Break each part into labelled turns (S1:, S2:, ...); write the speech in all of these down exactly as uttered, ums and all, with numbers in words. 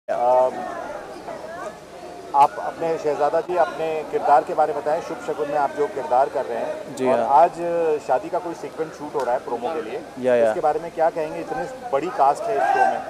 S1: आप अपने शहजादा जी अपने किरदार के बारे में बताएं। शुभ शगुन में आप जो किरदार कर रहे हैं
S2: जी
S1: और
S2: हाँ।
S1: आज शादी का कोई सीक्वेंस शूट हो रहा है प्रोमो के लिए,
S2: या, या।
S1: इसके बारे में क्या कहेंगे? इतनी बड़ी कास्ट है इस शो में।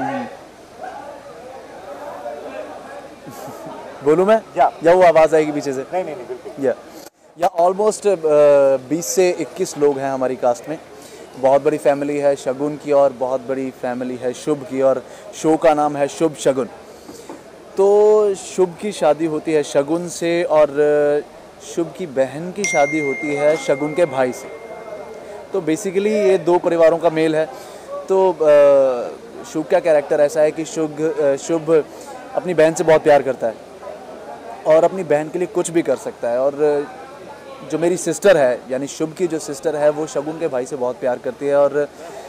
S2: बोलूँ मैं
S1: या
S2: या वो आवाज़ आएगी पीछे से?
S1: नहीं नहीं नहीं बिल्कुल।
S2: या या ऑलमोस्ट बीस से इक्कीस लोग हैं हमारी कास्ट में। बहुत बड़ी फैमिली है शगुन की और बहुत बड़ी फैमिली है शुभ की, और शो का नाम है शुभ शगुन। तो शुभ की शादी होती है शगुन से और शुभ की बहन की शादी होती है शगुन के भाई से। तो बेसिकली ये दो परिवारों का मेल है। तो शुभ का कैरेक्टर ऐसा है कि शुभ शुभ अपनी बहन से बहुत प्यार करता है और अपनी बहन के लिए कुछ भी कर सकता है। और जो मेरी सिस्टर है यानी शुभ की जो सिस्टर है वो शगुन के भाई से बहुत प्यार करती है और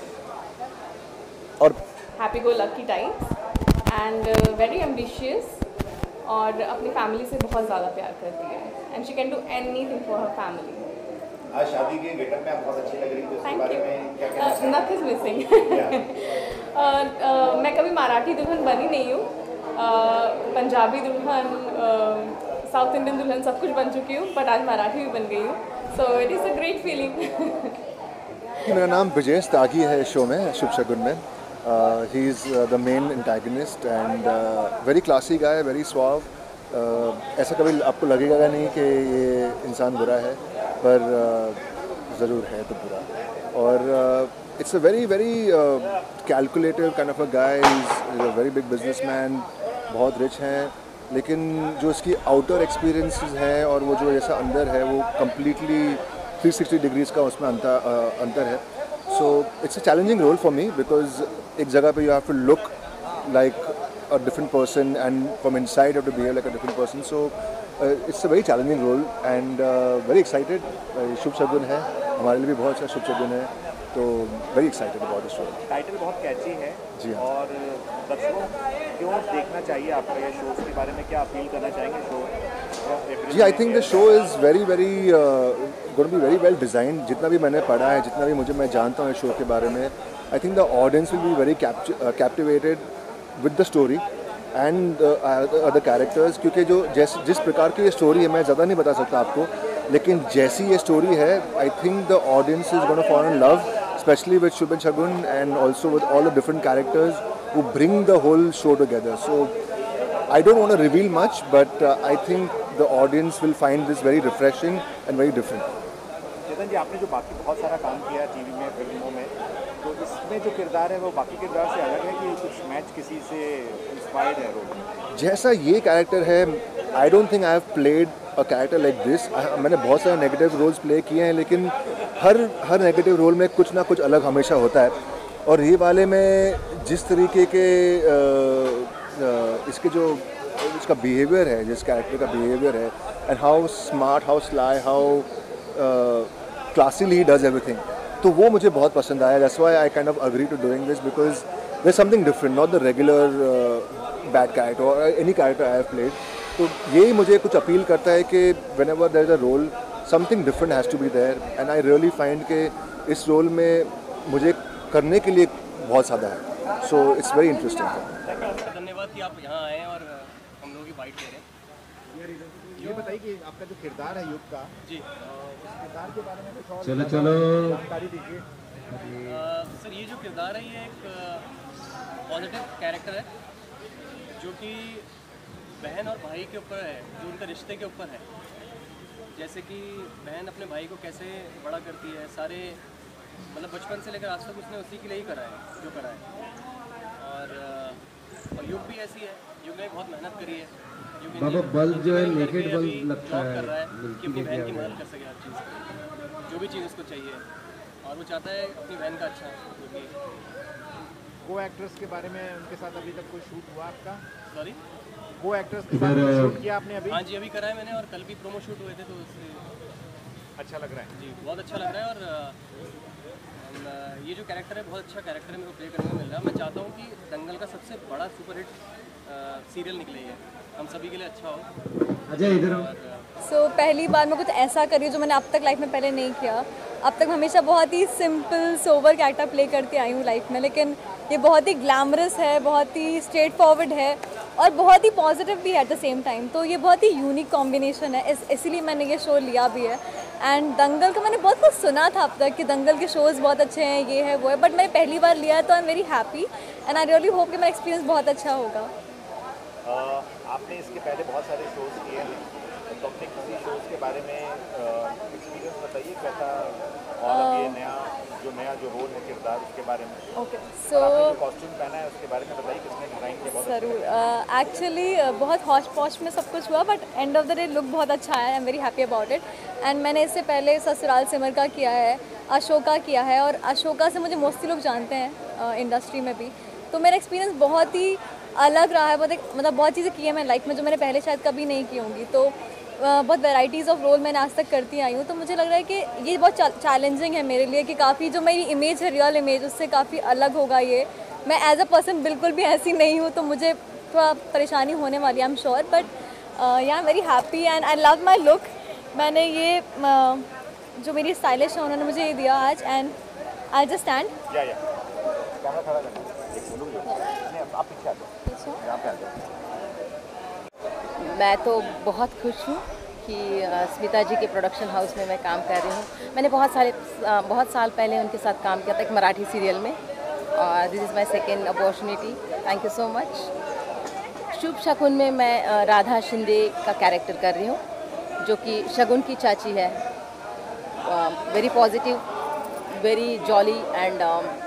S2: और
S3: happy go lucky types and very ambitious और अपनी फैमिली से बहुत ज़्यादा प्यार करती है and she can do anything for her family.
S1: आज शादी के गेटअप में आप बहुत अच्छी लग रही थी, उसके बारे में क्या कहना चाहेंगे?
S3: Nothing missing. मैं कभी मराठी दुल्हन बनी नहीं हूँ, uh, पंजाबी दुल्हन, साउथ इंडियन दुल्हन सब कुछ बन चुकी हूँ, बट आज मराठी भी बन गई हूँ। So it is a great feeling.
S4: मेरा नाम विजय स्तागी है शो में शुभ शगुन में। He is the main antagonist and very classy guy, very suave. ऐसा कभी आपको लगेगा नहीं कि ये इंसान बुरा है, पर uh, ज़रूर है तो बुरा। और it's a very very calculative kind of a guy. Is a very big businessman, बहुत रिच हैं, लेकिन जो इसकी आउटर एक्सपीरियंसेस हैं और वो जो जैसा अंदर है वो कम्प्लीटली थ्री सिक्सटी डिग्रीज़ का उसमें अंतर uh, अंतर है। So it's a challenging role for me because एक जगह पे you have to look like a different person and from inside have to behave like a different person. So it's a very challenging role and very excited. Shubh Shagun है, हमारे लिए भी बहुत अच्छा शुभ शगुन है, तो very excited about this show.
S1: Title बहुत catchy है
S4: जी हाँ।
S1: और दर्शकों क्यों देखना चाहिए आपका ये शो? उसके बारे में क्या अपील करना चाहेंगे शो?
S4: जी, I think the show is very very going to be very well designed. जितना भी मैंने पढ़ा है, जितना भी मुझे मैं जानता हूँ शो के बारे में, I think the audience will be very captivated with the story and the characters. क्योंकि जो जैस जिस प्रकार की ये स्टोरी है, मैं ज़्यादा नहीं बता सकता आपको, लेकिन जैसी ये स्टोरी है I think the audience is gonna fall in love, specially with Shubh and Shagun and also with all the different characters who bring the whole show together. So I don't want to reveal much, but uh, I think the audience will find this very refreshing and very different.
S1: Chetan ji, आपने जो बाकी बहुत सारा काम किया TV में, फिल्मों में, तो इसमें जो किरदार है वो बाकी किरदार से अलग है कि कुछ मैच किसी से इंस्पायर्ड है रोल?
S4: जैसा ये कैरेक्टर है, I don't think I have played a character like this. मैंने बहुत सारे नेगेटिव रोल्स प्ले किए हैं, लेकिन हर हर नेगेटिव रोल में कुछ ना कुछ अलग हमेशा होता है। और ये वाले में जिस तरीके के आ, आ, इसके जो इसका बिहेवियर है, जिस कैरेक्टर का बिहेवियर है, and how smart, how sly, how classily he does everything, तो वो मुझे बहुत पसंद आया। That's why I kind of agree to doing this because there is something different, not the regular bad character और any character I have played. तो यही मुझे कुछ अपील करता है कि whenever there is a role, something different has to be there, and I really find कि इस रोल में मुझे करने के लिए बहुत ज़्यादा है। So it's very interesting.
S5: धन्यवाद कि आप यहाँ आए और हम लोग की बाइट ले रहे हैं।
S1: ये बताइए कि आपका जो किरदार है युग का,
S5: जी
S1: उस किरदार के बारे में कुछ और
S6: चलो चलो
S1: जानकारी दीजिए।
S5: सर, ये जो किरदार है ये एक पॉजिटिव कैरेक्टर है जो कि बहन और भाई के ऊपर है, जो उनके रिश्ते के ऊपर है। जैसे कि बहन अपने भाई को कैसे बड़ा करती है, सारे मतलब बचपन से लेकर आज तक उसने उसी के लिए ही करा है जो करा है। और, और युग भी ऐसी है, युग ने बहुत मेहनत करी है।
S6: बाबा बल्ब जो है नेकेड बल्ब लगता है,
S5: कर रहा है कि अपनी बहन की मदद कर सके हर चीज़, जो भी चीज़ उसको चाहिए, और वो चाहता है अपनी बहन का अच्छा। क्योंकि
S1: को एक्ट्रेस के बारे में उनके साथ अभी तक कोई शूट हुआ आपका?
S5: सॉरी,
S1: को एक्ट्रेस के साथ कोई शूट किया आपने अभी?
S5: हाँ जी, अभी करा है मैंने, और कल भी प्रोमो शूट हुए थे, तो उससे
S1: अच्छा लग रहा है
S5: जी, बहुत अच्छा लग रहा है। और ये जो कैरेक्टर है बहुत अच्छा कैरेक्टर है, मेरे को प्ले करने को मिल रहा है। मैं चाहता हूँ कि दंगल का सबसे बड़ा सुपरहिट सीरियल निकले, ये हम सभी के लिए अच्छा हो।
S6: अजय इधर आओ।
S7: सो so, पहली बार मैं कुछ ऐसा करी जो मैंने अब तक लाइफ में पहले नहीं किया। अब तक हमेशा बहुत ही सिंपल सोवर कैरेक्टर प्ले करती आई हूँ लाइफ में, लेकिन ये बहुत ही ग्लैमरस है, बहुत ही स्ट्रेट फॉरवर्ड है और बहुत ही पॉजिटिव भी है एट द सेम टाइम। तो ये बहुत ही यूनिक कॉम्बिनेशन है, इस इसीलिए मैंने ये शो लिया भी है। एंड दंगल का मैंने बहुत कुछ सुना था अब तक कि दंगल के शोज़ बहुत अच्छे हैं, ये है वो है, बट मैंने पहली बार लिया है तो I am very happy and I really hope कि मेरा एक्सपीरियंस बहुत अच्छा होगा।
S1: आपने इसके पहले बहुत सारे शोज़ किए हैं, तो अपने किसी शोज़ के बारे में एक्सपीरियंस बताइए कैसा, और अब ये नया जो नया जो रोल है किरदार उसके बारे में।
S7: ओके सो
S1: कॉस्ट्यूम पहना है उसके बारे में बताइए, किसने डिज़ाइन किया? बहुत
S7: ज़रूर। एक्चुअली बहुत हॉश पॉश में सब कुछ हुआ, but end of the day look बहुत अच्छा है, I am very happy about it. And मैंने इससे पहले ससुराल सिमर का किया है, अशोका किया है, और अशोका से मुझे मोस्टली लोग जानते हैं इंडस्ट्री में भी। तो मेरा एक्सपीरियंस बहुत ही अलग रहा है, बहुत एक मतलब बहुत चीज़ें की हैं मैं लाइफ में जो मैंने पहले शायद कभी नहीं की होंगी। तो uh, बहुत वैराइटीज़ ऑफ रोल मैंने आज तक करती आई हूँ। तो मुझे लग रहा है कि ये बहुत चैलेंजिंग है मेरे लिए कि काफ़ी जो मेरी इमेज है, रियल इमेज, उससे काफ़ी अलग होगा ये। मैं एज अ पर्सन बिल्कुल भी ऐसी नहीं हूँ, तो मुझे थोड़ा परेशानी होने वाली है, I am sure. But yeah I am very happy and I love my look. मैंने ये uh, जो मेरी स्टाइलिश है उन्होंने मुझे ये दिया आज, and I just stand.
S1: Camera खड़ा करना, एक बोलूँगी नहीं, आप पीछे आ जाओ, यहाँ पे आ जाओ।
S8: मैं तो बहुत खुश हूँ कि स्मिता जी के प्रोडक्शन हाउस में मैं काम कर रही हूँ। मैंने बहुत सारे बहुत साल पहले उनके साथ काम किया था एक मराठी सीरियल में, और this is my second opportunity. Thank you so much. Shubh Shagun में मैं राधा शिंदे का कैरेक्टर कर रही हूँ, जो कि शगुन की चाची है। Very positive, very jolly and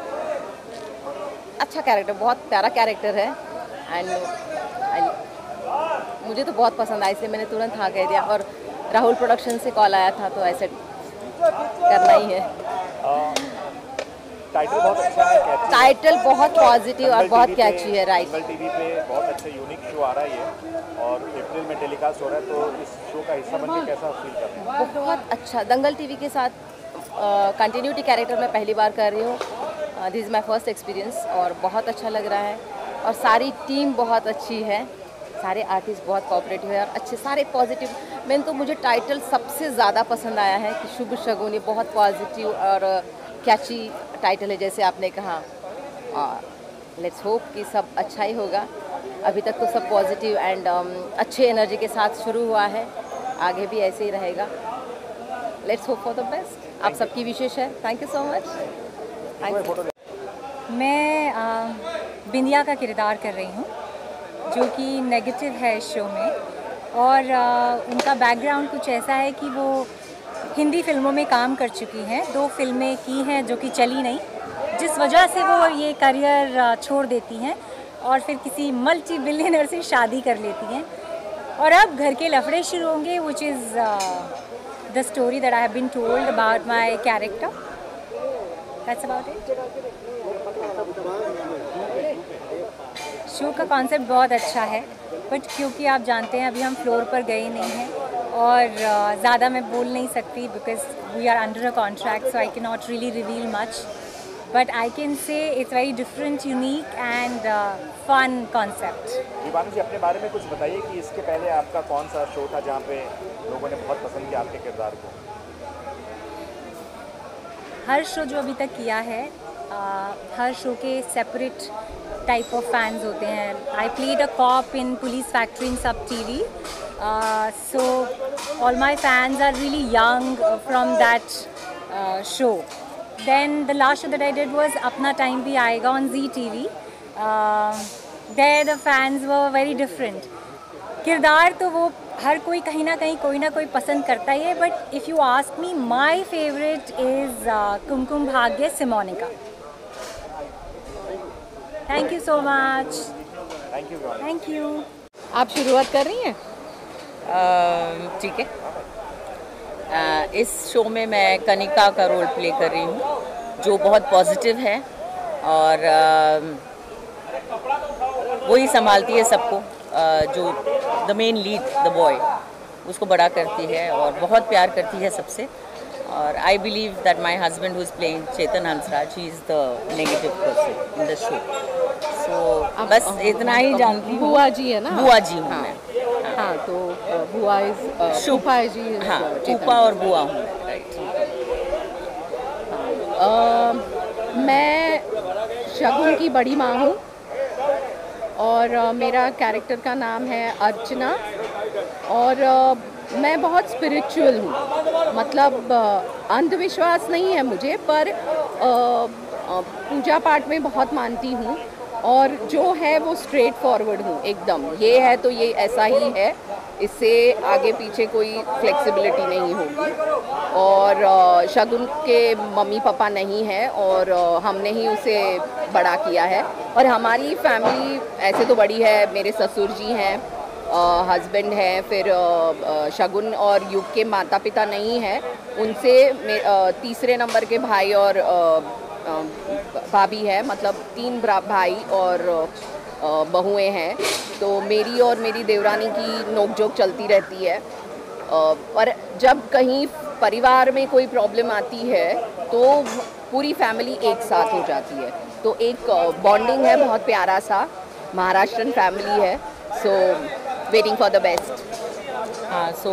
S8: अच्छा कैरेक्टर, बहुत प्यारा कैरेक्टर है। एंड मुझे तो बहुत पसंद आया, इसलिए मैंने तुरंत हाँ कह दिया। और राहुल प्रोडक्शन से कॉल आया था, तो ऐसे करना ही है।
S1: टाइटल बहुत अच्छा है, कैची
S8: टाइटल बहुत पॉजिटिव और बहुत कैची है। राइट,
S1: दंगल टीवी पे बहुत अच्छा यूनिक शो आ रहा है ये, और अप्रैल में टेलीकास्ट हो रहा है। तो इस शो का हिस्सा बनके कैसा फील कर रहे हैं?
S8: बहुत अच्छा। दंगल टीवी के साथ कंटिन्यूटी कैरेक्टर मैं पहली बार कर रही हूँ। This is my first experience और बहुत अच्छा लग रहा है। और सारी टीम बहुत अच्छी है, सारे आर्टिस्ट बहुत कोऑपरेटिव है और अच्छे, सारे पॉजिटिव। मैंने तो मुझे टाइटल सबसे ज़्यादा पसंद आया है कि शुभ शगुन, ये बहुत पॉजिटिव और कैची टाइटल है, जैसे आपने कहा। और लेट्स होप कि सब अच्छा ही होगा। अभी तक तो सब पॉजिटिव एंड अच्छे एनर्जी के साथ शुरू हुआ है, आगे भी ऐसे ही रहेगा। Let's hope for the best. आप सबकी विशेष है। Thank you so much. Thank you.
S9: मैं बिंदिया का किरदार कर रही हूँ, जो कि नेगेटिव है इस शो में। और आ, उनका बैकग्राउंड कुछ ऐसा है कि वो हिंदी फिल्मों में काम कर चुकी हैं, दो फिल्में की हैं जो कि चली नहीं, जिस वजह से वो ये करियर छोड़ देती हैं और फिर किसी मल्टी बिलियनर से शादी कर लेती हैं। और अब घर के लफड़े शुरू होंगे, which is the story that I have been told about my character. That's about it. Show का कॉन्सेप्ट बहुत अच्छा है, बट क्योंकि आप जानते हैं अभी हम फ्लोर पर गए नहीं हैं और ज़्यादा मैं बोल नहीं सकती, because we are under a contract, so I can not really reveal much, but I can say it's very different, unique and fun concept.
S1: Deewani ji, अपने बारे में कुछ बताइए कि इसके पहले आपका कौन सा शो था जहाँ पे लोगों ने बहुत पसंद किया आपके किरदार को?
S9: हर शो जो अभी तक किया है, uh, हर शो के सेपरेट टाइप ऑफ फैंस होते हैं। I played a cop in police factory in Sab TV, so all my fans are really young from that show. Then the last show that I did was Apna Time Bhi Aayega on Zee TV. There the fans were very different. किरदार तो वो हर कोई कहीं ना कहीं कोई ना कोई पसंद करता ही है, but if you ask me, my favourite is Kumkum Bhagya सिमोनिका। Thank you so much.
S1: Thank you
S9: thank you.
S8: आप शुरुआत कर रही हैं? ठीक है। uh, इस शो में मैं कनिका का रोल प्ले कर रही हूँ, जो बहुत पॉजिटिव है और uh, वही संभालती है सबको, uh, जो the main lead, the boy, उसको बड़ा करती है और बहुत प्यार करती है सबसे। और I believe that my husband who is playing Chetan Hansraj, he is the negative person in the show. So बस इतना ही जानती हूँ।
S10: बुआ जी है ना?
S8: बुआ जी हूँ मैं।
S10: हाँ, तो बुआ इज शुभा जी।
S8: हाँ, फूफा और बुआ हूँ। राइट।
S10: मैं शगुन की बड़ी माँ हूँ और uh, मेरा कैरेक्टर का नाम है अर्चना और uh, मैं बहुत स्पिरिचुअल हूँ, मतलब uh, अंधविश्वास नहीं है मुझे, पर uh, uh, पूजा पाठ में बहुत मानती हूँ और जो है वो स्ट्रेट फॉरवर्ड हूँ एकदम, ये है तो ये ऐसा ही है, इससे आगे पीछे कोई फ्लेक्सिबिलिटी नहीं होगी। और uh, शगुन के मम्मी पापा नहीं है और uh, हमने ही उसे बड़ा किया है और हमारी फैमिली ऐसे तो बड़ी है, मेरे ससुर जी हैं, हस्बैंड हैं, फिर uh, शगुन और युग के माता पिता नहीं हैं, उनसे uh, तीसरे नंबर के भाई और uh, भाभी है, मतलब तीन भाई और बहुएं हैं, तो मेरी और मेरी देवरानी की नोकझोंक चलती रहती है। और जब कहीं परिवार में कोई प्रॉब्लम आती है तो पूरी फैमिली एक साथ हो जाती है, तो एक बॉन्डिंग है बहुत प्यारा सा, महाराष्ट्रन फैमिली है, so waiting for the best.
S11: हाँ, सो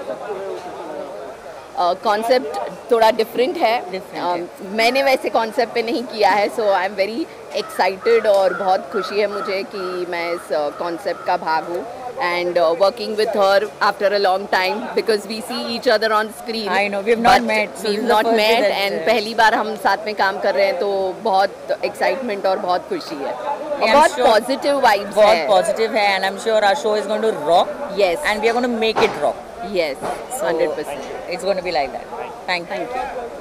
S10: कॉन्सेप्ट uh, थोड़ा डिफरेंट है,
S11: different
S10: uh, मैंने वैसे कॉन्सेप्ट पे नहीं किया है, so I am very excited और बहुत खुशी है मुझे कि मैं इस कॉन्सेप्ट uh, का भाग हूँ and working with her after a long time because we see each other on screen.
S11: I know we have not met,
S10: we have not met and पहली बार हम साथ में काम कर रहे हैं, तो बहुत एक्साइटमेंट और बहुत खुशी है और बहुत पॉजिटिव वाइब्स है,
S11: बहुत पॉजिटिव है and I am sure our show is going to rock.
S10: Yes,
S11: and we are going to make it rock.
S10: Yes, one hundred percent.
S11: It's going to be like that. Thank you.
S10: Thank you.